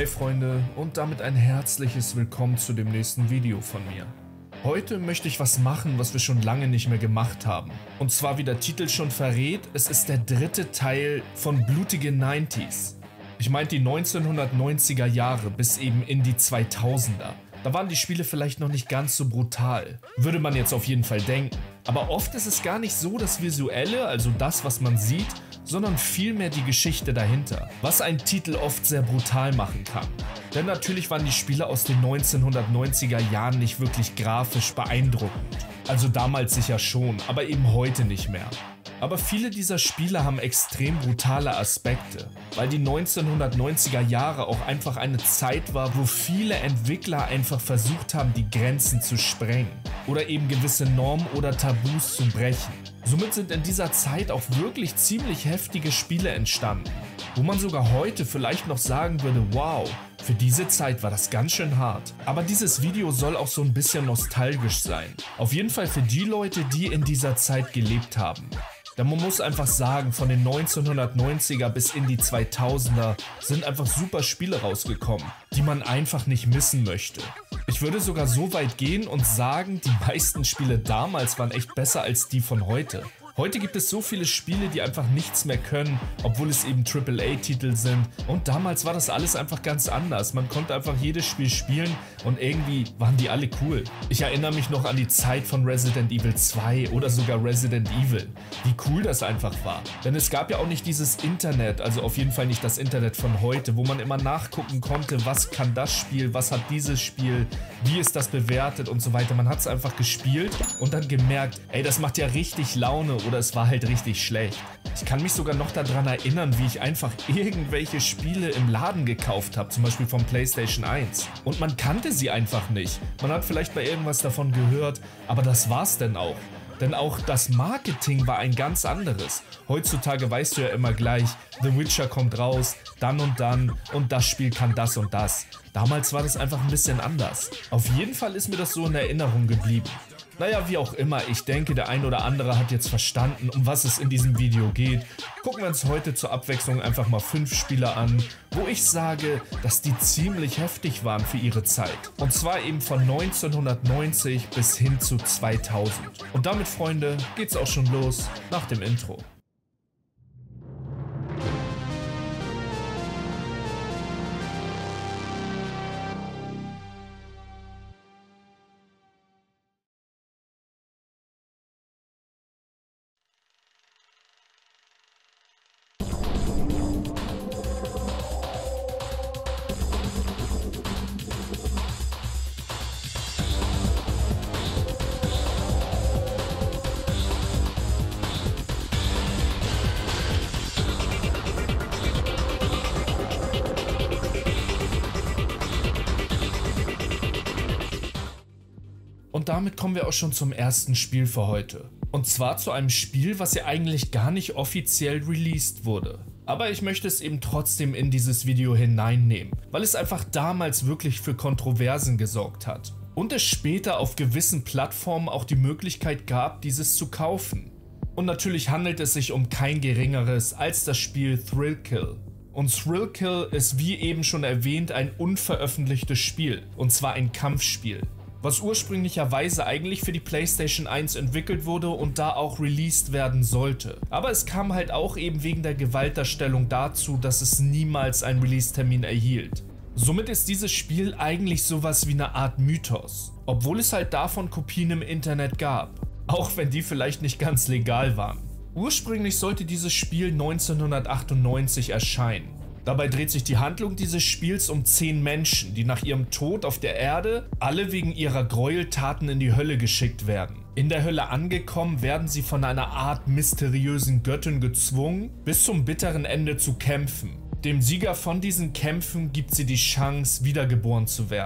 Hey Freunde und damit ein herzliches Willkommen zu dem nächsten Video von mir. Heute möchte ich was machen, was wir schon lange nicht mehr gemacht haben. Und zwar, wie der Titel schon verrät, es ist der dritte Teil von Blutige 90s. Ich meinte die 1990er Jahre bis eben in die 2000er. Da waren die Spiele vielleicht noch nicht ganz so brutal, würde man jetzt auf jeden Fall denken. Aber oft ist es gar nicht so das Visuelle, also das, was man sieht, sondern vielmehr die Geschichte dahinter, was einen Titel oft sehr brutal machen kann. Denn natürlich waren die Spiele aus den 1990er Jahren nicht wirklich grafisch beeindruckend. Also damals sicher schon, aber eben heute nicht mehr. Aber viele dieser Spiele haben extrem brutale Aspekte, weil die 1990er Jahre auch einfach eine Zeit war, wo viele Entwickler einfach versucht haben, die Grenzen zu sprengen oder eben gewisse Normen oder Tabus zu brechen. Somit sind in dieser Zeit auch wirklich ziemlich heftige Spiele entstanden, wo man sogar heute vielleicht noch sagen würde, wow, für diese Zeit war das ganz schön hart. Aber dieses Video soll auch so ein bisschen nostalgisch sein. Auf jeden Fall für die Leute, die in dieser Zeit gelebt haben. Denn man muss einfach sagen, von den 1990er bis in die 2000er sind einfach super Spiele rausgekommen, die man einfach nicht missen möchte. Ich würde sogar so weit gehen und sagen, die meisten Spiele damals waren echt besser als die von heute. Heute gibt es so viele Spiele, die einfach nichts mehr können, obwohl es eben AAA-Titel sind. Und damals war das alles einfach ganz anders. Man konnte einfach jedes Spiel spielen und irgendwie waren die alle cool. Ich erinnere mich noch an die Zeit von Resident Evil 2 oder sogar Resident Evil. Wie cool das einfach war. Denn es gab ja auch nicht dieses Internet, also auf jeden Fall nicht das Internet von heute, wo man immer nachgucken konnte, was kann das Spiel, was hat dieses Spiel, wie ist das bewertet und so weiter. Man hat es einfach gespielt und dann gemerkt, ey, das macht ja richtig Laune. Oder es war halt richtig schlecht. Ich kann mich sogar noch daran erinnern, wie ich einfach irgendwelche Spiele im Laden gekauft habe, zum Beispiel vom PlayStation 1. Und man kannte sie einfach nicht. Man hat vielleicht bei irgendwas davon gehört, aber das war's denn auch. Denn auch das Marketing war ein ganz anderes. Heutzutage weißt du ja immer gleich, The Witcher kommt raus, dann und das Spiel kann das und das. Damals war das einfach ein bisschen anders. Auf jeden Fall ist mir das so in Erinnerung geblieben. Naja, wie auch immer, ich denke, der ein oder andere hat jetzt verstanden, um was es in diesem Video geht. Gucken wir uns heute zur Abwechslung einfach mal 5 Spiele an, wo ich sage, dass die ziemlich heftig waren für ihre Zeit. Und zwar eben von 1990 bis hin zu 2000. Und damit, Freunde, geht's auch schon los nach dem Intro. Und damit kommen wir auch schon zum ersten Spiel für heute. Und zwar zu einem Spiel, was ja eigentlich gar nicht offiziell released wurde. Aber ich möchte es eben trotzdem in dieses Video hineinnehmen, weil es einfach damals wirklich für Kontroversen gesorgt hat. Und es später auf gewissen Plattformen auch die Möglichkeit gab, dieses zu kaufen. Und natürlich handelt es sich um kein geringeres als das Spiel Thrillkill. Und Thrillkill ist wie eben schon erwähnt ein unveröffentlichtes Spiel, und zwar ein Kampfspiel, was ursprünglicherweise eigentlich für die PlayStation 1 entwickelt wurde und da auch released werden sollte. Aber es kam halt auch eben wegen der Gewaltdarstellung dazu, dass es niemals einen Release-Termin erhielt. Somit ist dieses Spiel eigentlich sowas wie eine Art Mythos, obwohl es halt davon Kopien im Internet gab, auch wenn die vielleicht nicht ganz legal waren. Ursprünglich sollte dieses Spiel 1998 erscheinen. Dabei dreht sich die Handlung dieses Spiels um 10 Menschen, die nach ihrem Tod auf der Erde alle wegen ihrer Gräueltaten in die Hölle geschickt werden. In der Hölle angekommen, werden sie von einer Art mysteriösen Göttin gezwungen, bis zum bitteren Ende zu kämpfen. Dem Sieger von diesen Kämpfen gibt sie die Chance, wiedergeboren zu werden.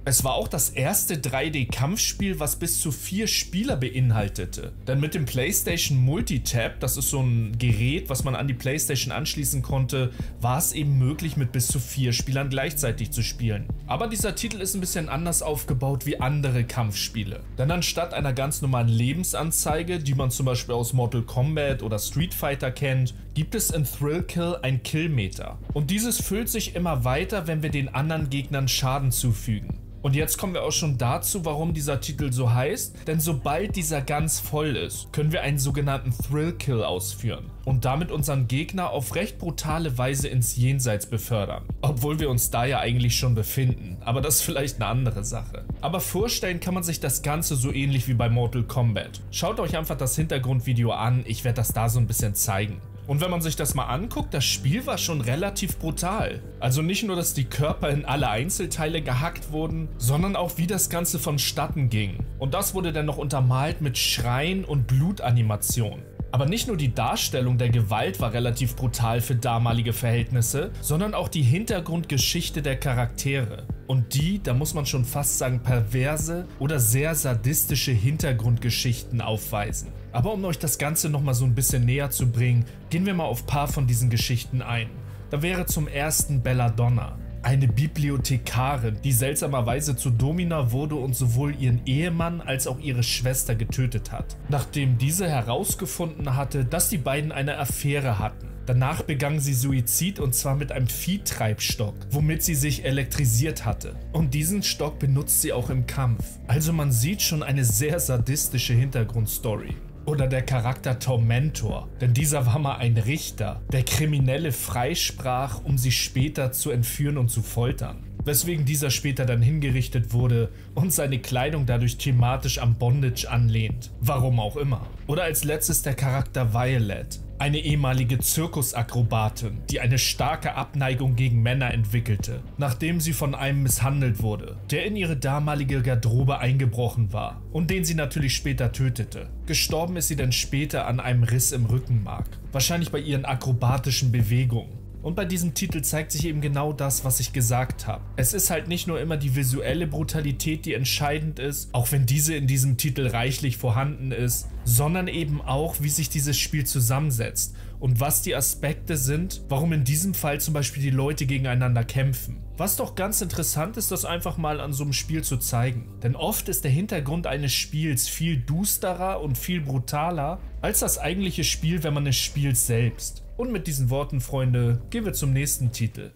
Es war auch das erste 3D-Kampfspiel, was bis zu 4 Spieler beinhaltete. Denn mit dem PlayStation Multitap, das ist so ein Gerät, was man an die PlayStation anschließen konnte, war es eben möglich, mit bis zu 4 Spielern gleichzeitig zu spielen. Aber dieser Titel ist ein bisschen anders aufgebaut wie andere Kampfspiele. Denn anstatt einer ganz normalen Lebensanzeige, die man zum Beispiel aus Mortal Kombat oder Street Fighter kennt, gibt es in Thrillkill ein Killmeter. Und dieses füllt sich immer weiter, wenn wir den anderen Gegnern Schaden zufügen. Und jetzt kommen wir auch schon dazu, warum dieser Titel so heißt, denn sobald dieser ganz voll ist, können wir einen sogenannten Thrillkill ausführen und damit unseren Gegner auf recht brutale Weise ins Jenseits befördern. Obwohl wir uns da ja eigentlich schon befinden, aber das ist vielleicht eine andere Sache. Aber vorstellen kann man sich das Ganze so ähnlich wie bei Mortal Kombat. Schaut euch einfach das Hintergrundvideo an, ich werde das da so ein bisschen zeigen. Und wenn man sich das mal anguckt, das Spiel war schon relativ brutal. Also nicht nur, dass die Körper in alle Einzelteile gehackt wurden, sondern auch wie das Ganze vonstatten ging. Und das wurde dann noch untermalt mit Schreien und Blutanimation. Aber nicht nur die Darstellung der Gewalt war relativ brutal für damalige Verhältnisse, sondern auch die Hintergrundgeschichte der Charaktere. Und die, da muss man schon fast sagen, perverse oder sehr sadistische Hintergrundgeschichten aufweisen. Aber um euch das Ganze nochmal so ein bisschen näher zu bringen, gehen wir mal auf ein paar von diesen Geschichten ein. Da wäre zum ersten Belladonna. Eine Bibliothekarin, die seltsamerweise zu Domina wurde und sowohl ihren Ehemann als auch ihre Schwester getötet hat. Nachdem diese herausgefunden hatte, dass die beiden eine Affäre hatten. Danach begann sie Suizid und zwar mit einem Viehtreibstock, womit sie sich elektrisiert hatte. Und diesen Stock benutzt sie auch im Kampf. Also man sieht schon eine sehr sadistische Hintergrundstory. Oder der Charakter Tormentor, denn dieser war mal ein Richter, der Kriminelle freisprach, um sie später zu entführen und zu foltern. Weswegen dieser später dann hingerichtet wurde und seine Kleidung dadurch thematisch am Bondage anlehnt. Warum auch immer. Oder als letztes der Charakter Violet. Eine ehemalige Zirkusakrobatin, die eine starke Abneigung gegen Männer entwickelte, nachdem sie von einem misshandelt wurde, der in ihre damalige Garderobe eingebrochen war und den sie natürlich später tötete. Gestorben ist sie dann später an einem Riss im Rückenmark, wahrscheinlich bei ihren akrobatischen Bewegungen. Und bei diesem Titel zeigt sich eben genau das, was ich gesagt habe. Es ist halt nicht nur immer die visuelle Brutalität, die entscheidend ist, auch wenn diese in diesem Titel reichlich vorhanden ist, sondern eben auch, wie sich dieses Spiel zusammensetzt und was die Aspekte sind, warum in diesem Fall zum Beispiel die Leute gegeneinander kämpfen. Was doch ganz interessant ist, das einfach mal an so einem Spiel zu zeigen. Denn oft ist der Hintergrund eines Spiels viel dusterer und viel brutaler als das eigentliche Spiel, wenn man es spielt selbst. Und mit diesen Worten, Freunde, gehen wir zum nächsten Titel.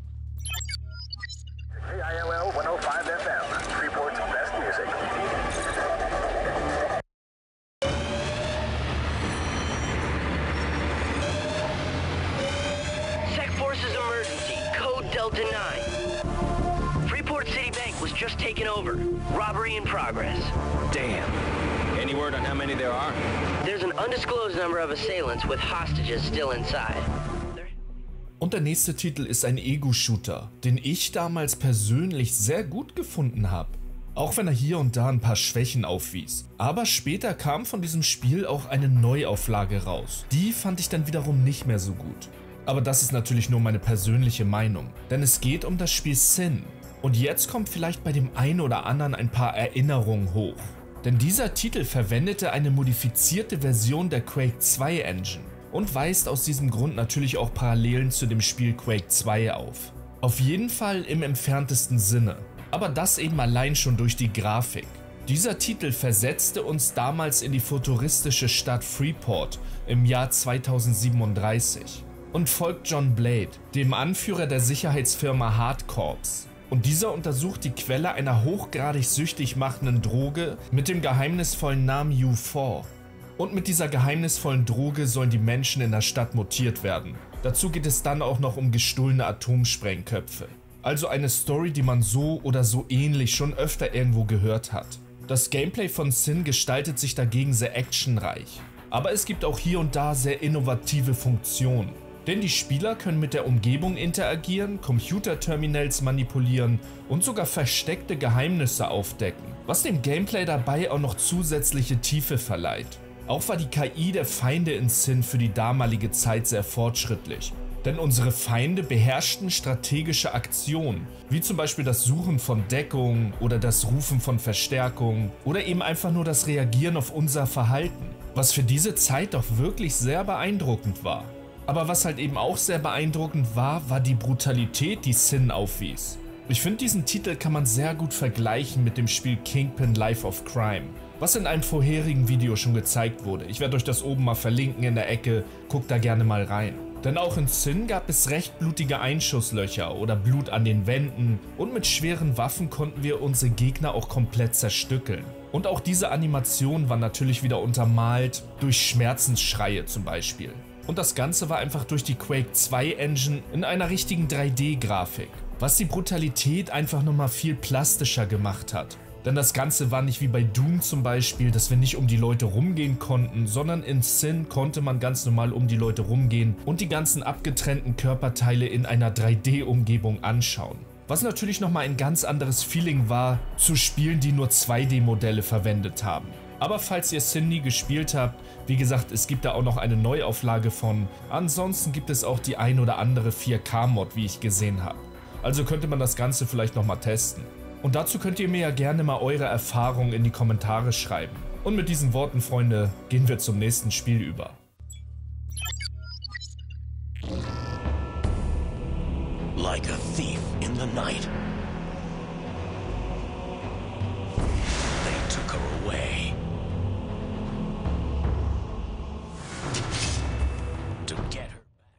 KILL 105 FM, Freeport's best music. Sec Forces emergency, code Delta 9. Freeport City Bank was just taken over. Robbery in progress. Damn. Any word on how many there are? There's an undisclosed number of assailants with hostages still inside. Und der nächste Titel ist ein Ego-Shooter, den ich damals persönlich sehr gut gefunden habe. Auch wenn er hier und da ein paar Schwächen aufwies. Aber später kam von diesem Spiel auch eine Neuauflage raus. Die fand ich dann wiederum nicht mehr so gut. Aber das ist natürlich nur meine persönliche Meinung, denn es geht um das Spiel Sin. Und jetzt kommt vielleicht bei dem einen oder anderen ein paar Erinnerungen hoch. Denn dieser Titel verwendete eine modifizierte Version der Quake 2 Engine und weist aus diesem Grund natürlich auch Parallelen zu dem Spiel Quake 2 auf. Auf jeden Fall im entferntesten Sinne, aber das eben allein schon durch die Grafik. Dieser Titel versetzte uns damals in die futuristische Stadt Freeport im Jahr 2037 und folgt John Blade, dem Anführer der Sicherheitsfirma Hardcorps. Und dieser untersucht die Quelle einer hochgradig süchtig machenden Droge mit dem geheimnisvollen Namen U4. Und mit dieser geheimnisvollen Droge sollen die Menschen in der Stadt mutiert werden. Dazu geht es dann auch noch um gestohlene Atomsprengköpfe. Also eine Story, die man so oder so ähnlich schon öfter irgendwo gehört hat. Das Gameplay von Sin gestaltet sich dagegen sehr actionreich. Aber es gibt auch hier und da sehr innovative Funktionen. Denn die Spieler können mit der Umgebung interagieren, Computerterminals manipulieren und sogar versteckte Geheimnisse aufdecken, was dem Gameplay dabei auch noch zusätzliche Tiefe verleiht. Auch war die KI der Feinde in Sin für die damalige Zeit sehr fortschrittlich. Denn unsere Feinde beherrschten strategische Aktionen, wie zum Beispiel das Suchen von Deckung oder das Rufen von Verstärkung oder eben einfach nur das Reagieren auf unser Verhalten, was für diese Zeit doch wirklich sehr beeindruckend war. Aber was halt eben auch sehr beeindruckend war, war die Brutalität, die Sin aufwies. Ich finde, diesen Titel kann man sehr gut vergleichen mit dem Spiel Kingpin Life of Crime, was in einem vorherigen Video schon gezeigt wurde. Ich werde euch das oben mal verlinken in der Ecke, guckt da gerne mal rein. Denn auch in Sin gab es recht blutige Einschusslöcher oder Blut an den Wänden und mit schweren Waffen konnten wir unsere Gegner auch komplett zerstückeln. Und auch diese Animation war natürlich wieder untermalt durch Schmerzensschreie zum Beispiel. Und das Ganze war einfach durch die Quake 2 Engine in einer richtigen 3D-Grafik, was die Brutalität einfach nochmal viel plastischer gemacht hat. Denn das Ganze war nicht wie bei Doom zum Beispiel, dass wir nicht um die Leute rumgehen konnten, sondern in Sin konnte man ganz normal um die Leute rumgehen und die ganzen abgetrennten Körperteile in einer 3D-Umgebung anschauen. Was natürlich nochmal ein ganz anderes Feeling war zu Spielen, die nur 2D-Modelle verwendet haben. Aber falls ihr Sin nie gespielt habt, wie gesagt, es gibt da auch noch eine Neuauflage von. Ansonsten gibt es auch die ein oder andere 4K-Mod, wie ich gesehen habe. Also könnte man das Ganze vielleicht nochmal testen. Und dazu könnt ihr mir ja gerne mal eure Erfahrungen in die Kommentare schreiben. Und mit diesen Worten, Freunde, gehen wir zum nächsten Spiel über. Like a thief in the night. They took her away. To get her.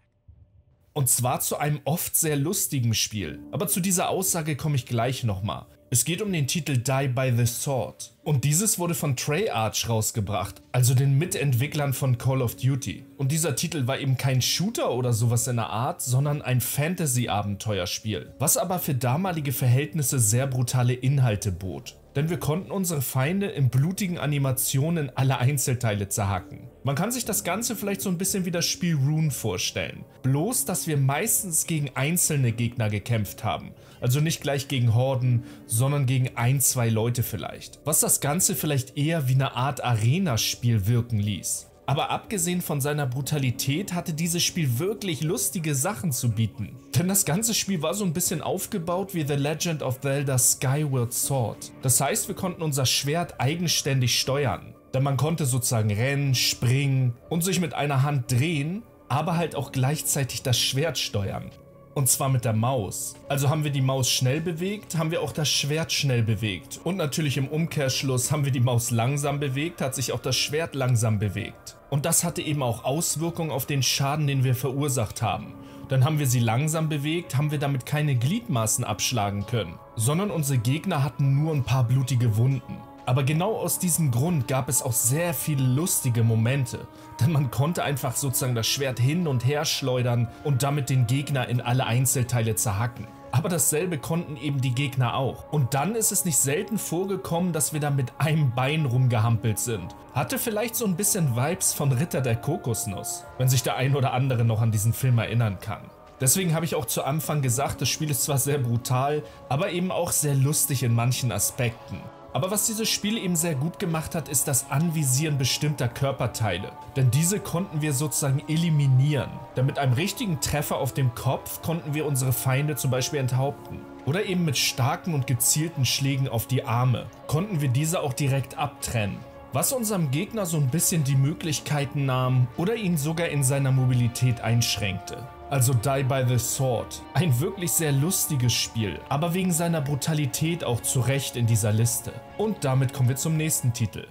Und zwar zu einem oft sehr lustigen Spiel. Aber zu dieser Aussage komme ich gleich nochmal. Es geht um den Titel Die by the Sword. Und dieses wurde von Treyarch rausgebracht, also den Mitentwicklern von Call of Duty. Und dieser Titel war eben kein Shooter oder sowas in der Art, sondern ein Fantasy-Abenteuerspiel, was aber für damalige Verhältnisse sehr brutale Inhalte bot. Denn wir konnten unsere Feinde in blutigen Animationen alle Einzelteile zerhacken. Man kann sich das Ganze vielleicht so ein bisschen wie das Spiel Rune vorstellen. Bloß, dass wir meistens gegen einzelne Gegner gekämpft haben. Also nicht gleich gegen Horden, sondern gegen 1, 2 Leute vielleicht. Was das Ganze vielleicht eher wie eine Art Arena-Spiel wirken ließ. Aber abgesehen von seiner Brutalität hatte dieses Spiel wirklich lustige Sachen zu bieten. Denn das ganze Spiel war so ein bisschen aufgebaut wie The Legend of Zelda Skyward Sword. Das heißt, wir konnten unser Schwert eigenständig steuern. Denn man konnte sozusagen rennen, springen und sich mit einer Hand drehen, aber halt auch gleichzeitig das Schwert steuern. Und zwar mit der Maus. Also haben wir die Maus schnell bewegt, haben wir auch das Schwert schnell bewegt. Und natürlich im Umkehrschluss haben wir die Maus langsam bewegt, hat sich auch das Schwert langsam bewegt. Und das hatte eben auch Auswirkungen auf den Schaden, den wir verursacht haben. Dann haben wir sie langsam bewegt, haben wir damit keine Gliedmaßen abschlagen können, sondern unsere Gegner hatten nur ein paar blutige Wunden. Aber genau aus diesem Grund gab es auch sehr viele lustige Momente, denn man konnte einfach sozusagen das Schwert hin und her schleudern und damit den Gegner in alle Einzelteile zerhacken. Aber dasselbe konnten eben die Gegner auch. Und dann ist es nicht selten vorgekommen, dass wir da mit einem Bein rumgehampelt sind. Hatte vielleicht so ein bisschen Vibes von Ritter der Kokosnuss, wenn sich der ein oder andere noch an diesen Film erinnern kann. Deswegen habe ich auch zu Anfang gesagt, das Spiel ist zwar sehr brutal, aber eben auch sehr lustig in manchen Aspekten. Aber was dieses Spiel eben sehr gut gemacht hat, ist das Anvisieren bestimmter Körperteile. Denn diese konnten wir sozusagen eliminieren. Denn mit einem richtigen Treffer auf dem Kopf konnten wir unsere Feinde zum Beispiel enthaupten. Oder eben mit starken und gezielten Schlägen auf die Arme konnten wir diese auch direkt abtrennen. Was unserem Gegner so ein bisschen die Möglichkeiten nahm oder ihn sogar in seiner Mobilität einschränkte. Also Die by the Sword. Ein wirklich sehr lustiges Spiel, aber wegen seiner Brutalität auch zu Recht in dieser Liste. Und damit kommen wir zum nächsten Titel.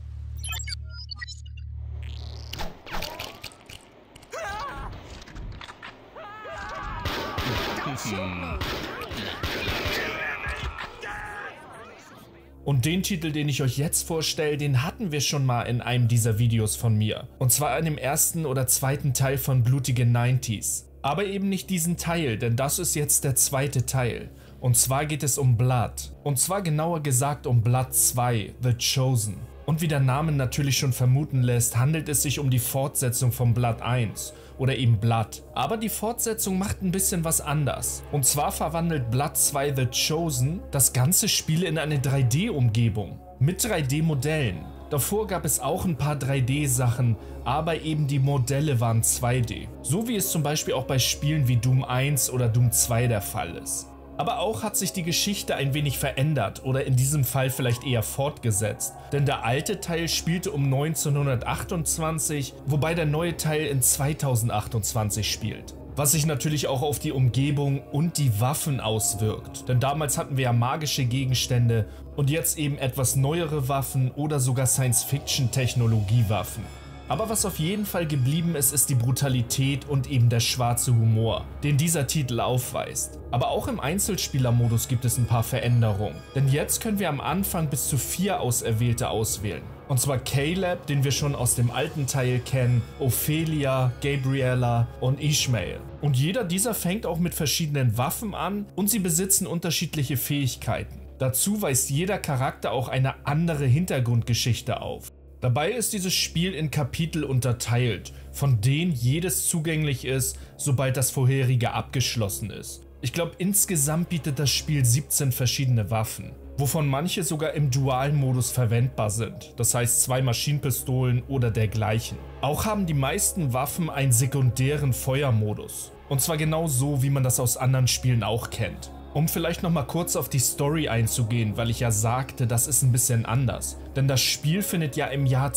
Und den Titel, den ich euch jetzt vorstelle, den hatten wir schon mal in einem dieser Videos von mir. Und zwar in dem ersten oder zweiten Teil von Blutige 90s. Aber eben nicht diesen Teil, denn das ist jetzt der zweite Teil. Und zwar geht es um Blood. Und zwar genauer gesagt um Blood 2, The Chosen. Und wie der Name natürlich schon vermuten lässt, handelt es sich um die Fortsetzung von Blood 1 oder eben Blood. Aber die Fortsetzung macht ein bisschen was anders. Und zwar verwandelt Blood 2 The Chosen das ganze Spiel in eine 3D-Umgebung mit 3D-Modellen. Davor gab es auch ein paar 3D-Sachen, aber eben die Modelle waren 2D. So wie es zum Beispiel auch bei Spielen wie Doom 1 oder Doom 2 der Fall ist. Aber auch hat sich die Geschichte ein wenig verändert oder in diesem Fall vielleicht eher fortgesetzt. Denn der alte Teil spielte um 1928, wobei der neue Teil in 2028 spielt. Was sich natürlich auch auf die Umgebung und die Waffen auswirkt. Denn damals hatten wir ja magische Gegenstände und jetzt eben etwas neuere Waffen oder sogar Science-Fiction-Technologiewaffen. Aber was auf jeden Fall geblieben ist, ist die Brutalität und eben der schwarze Humor, den dieser Titel aufweist. Aber auch im Einzelspielermodus gibt es ein paar Veränderungen. Denn jetzt können wir am Anfang bis zu 4 Auserwählte auswählen. Und zwar Caleb, den wir schon aus dem alten Teil kennen, Ophelia, Gabriella und Ishmael. Und jeder dieser fängt auch mit verschiedenen Waffen an und sie besitzen unterschiedliche Fähigkeiten. Dazu weist jeder Charakter auch eine andere Hintergrundgeschichte auf. Dabei ist dieses Spiel in Kapitel unterteilt, von denen jedes zugänglich ist, sobald das vorherige abgeschlossen ist. Ich glaube, insgesamt bietet das Spiel 17 verschiedene Waffen, wovon manche sogar im Dual-Modus verwendbar sind, das heißt 2 Maschinenpistolen oder dergleichen. Auch haben die meisten Waffen einen sekundären Feuermodus, und zwar genau so, wie man das aus anderen Spielen auch kennt. Um vielleicht nochmal kurz auf die Story einzugehen, weil ich ja sagte, das ist ein bisschen anders. Denn das Spiel findet ja im Jahr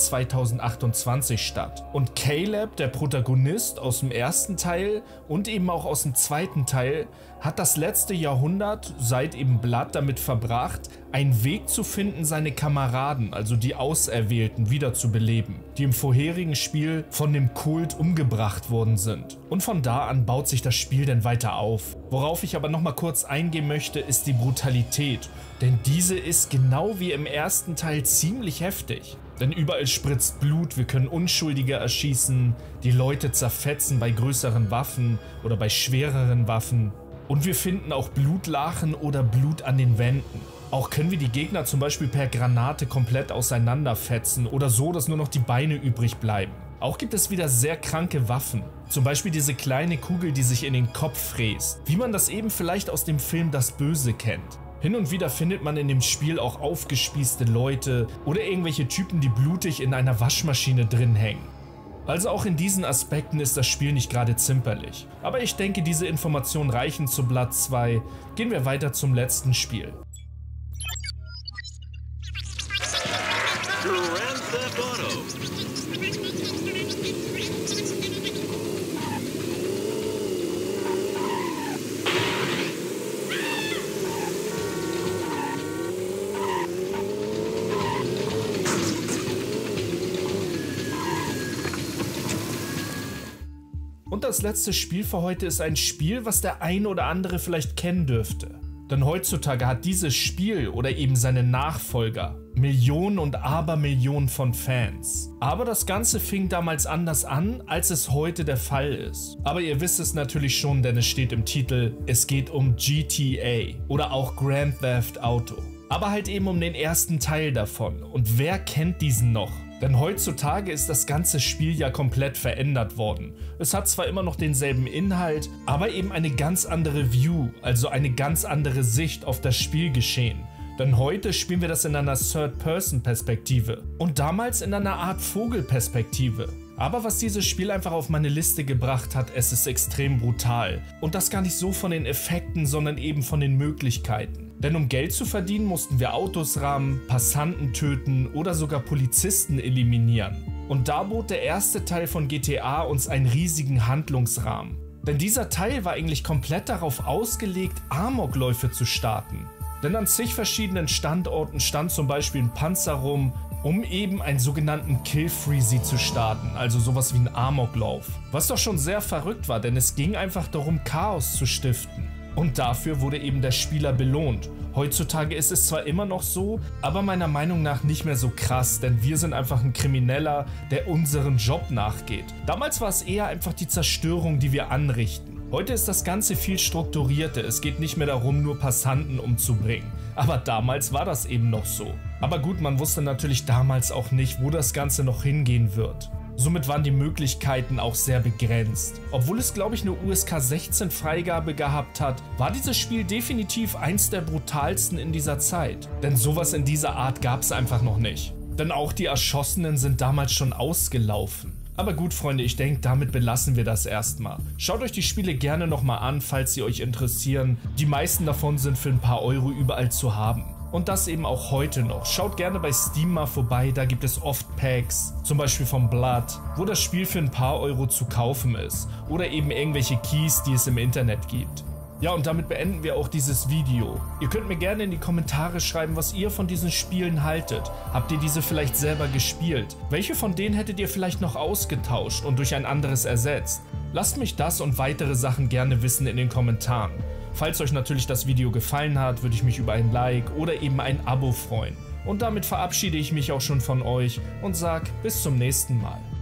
2028 statt. Und Caleb, der Protagonist aus dem ersten Teil und eben auch aus dem zweiten Teil, hat das letzte Jahrhundert, seit eben Blood, damit verbracht, einen Weg zu finden, seine Kameraden, also die Auserwählten, wiederzubeleben, die im vorherigen Spiel von dem Kult umgebracht worden sind. Und von da an baut sich das Spiel dann weiter auf. Worauf ich aber nochmal kurz eingehen möchte, ist die Brutalität. Denn diese ist genau wie im ersten Teil ziemlich heftig. Denn überall spritzt Blut, wir können Unschuldige erschießen, die Leute zerfetzen bei größeren Waffen oder bei schwereren Waffen. Und wir finden auch Blutlachen oder Blut an den Wänden. Auch können wir die Gegner zum Beispiel per Granate komplett auseinanderfetzen oder so, dass nur noch die Beine übrig bleiben. Auch gibt es wieder sehr kranke Waffen. Zum Beispiel diese kleine Kugel, die sich in den Kopf fräst. Wie man das eben vielleicht aus dem Film Das Böse kennt. Hin und wieder findet man in dem Spiel auch aufgespießte Leute oder irgendwelche Typen, die blutig in einer Waschmaschine drin hängen. Also auch in diesen Aspekten ist das Spiel nicht gerade zimperlich. Aber ich denke, diese Informationen reichen zu Blood 2. Gehen wir weiter zum letzten Spiel. Grand Theft Auto. Und das letzte Spiel für heute ist ein Spiel, was der ein oder andere vielleicht kennen dürfte. Denn heutzutage hat dieses Spiel oder eben seine Nachfolger Millionen und Abermillionen von Fans. Aber das Ganze fing damals anders an, als es heute der Fall ist. Aber ihr wisst es natürlich schon, denn es steht im Titel, es geht um GTA oder auch Grand Theft Auto. Aber halt eben um den ersten Teil davon. Und wer kennt diesen noch? Denn heutzutage ist das ganze Spiel ja komplett verändert worden. Es hat zwar immer noch denselben Inhalt, aber eben eine ganz andere View, also eine ganz andere Sicht auf das Spielgeschehen. Denn heute spielen wir das in einer Third-Person-Perspektive und damals in einer Art Vogelperspektive. Aber was dieses Spiel einfach auf meine Liste gebracht hat, es ist extrem brutal. Und das gar nicht so von den Effekten, sondern eben von den Möglichkeiten. Denn um Geld zu verdienen, mussten wir Autos rammen, Passanten töten oder sogar Polizisten eliminieren. Und da bot der erste Teil von GTA uns einen riesigen Handlungsrahmen. Denn dieser Teil war eigentlich komplett darauf ausgelegt, Amokläufe zu starten. Denn an zig verschiedenen Standorten stand zum Beispiel ein Panzer rum, um eben einen sogenannten Kill-Freezy zu starten, also sowas wie ein Amoklauf. Was doch schon sehr verrückt war, denn es ging einfach darum, Chaos zu stiften. Und dafür wurde eben der Spieler belohnt. Heutzutage ist es zwar immer noch so, aber meiner Meinung nach nicht mehr so krass, denn wir sind einfach ein Krimineller, der unseren Job nachgeht. Damals war es eher einfach die Zerstörung, die wir anrichten. Heute ist das Ganze viel strukturierter, es geht nicht mehr darum, nur Passanten umzubringen. Aber damals war das eben noch so. Aber gut, man wusste natürlich damals auch nicht, wo das Ganze noch hingehen wird. Somit waren die Möglichkeiten auch sehr begrenzt. Obwohl es, glaube ich, eine USK 16 Freigabe gehabt hat, war dieses Spiel definitiv eins der brutalsten in dieser Zeit. Denn sowas in dieser Art gab es einfach noch nicht. Denn auch die Erschossenen sind damals schon ausgelaufen. Aber gut, Freunde, ich denke, damit belassen wir das erstmal. Schaut euch die Spiele gerne nochmal an, falls sie euch interessieren. Die meisten davon sind für ein paar Euro überall zu haben. Und das eben auch heute noch. Schaut gerne bei Steam mal vorbei, da gibt es oft Packs, zum Beispiel von Blood, wo das Spiel für ein paar Euro zu kaufen ist. Oder eben irgendwelche Keys, die es im Internet gibt. Ja, und damit beenden wir auch dieses Video. Ihr könnt mir gerne in die Kommentare schreiben, was ihr von diesen Spielen haltet. Habt ihr diese vielleicht selber gespielt? Welche von denen hättet ihr vielleicht noch ausgetauscht und durch ein anderes ersetzt? Lasst mich das und weitere Sachen gerne wissen in den Kommentaren. Falls euch natürlich das Video gefallen hat, würde ich mich über ein Like oder eben ein Abo freuen. Und damit verabschiede ich mich auch schon von euch und sag bis zum nächsten Mal.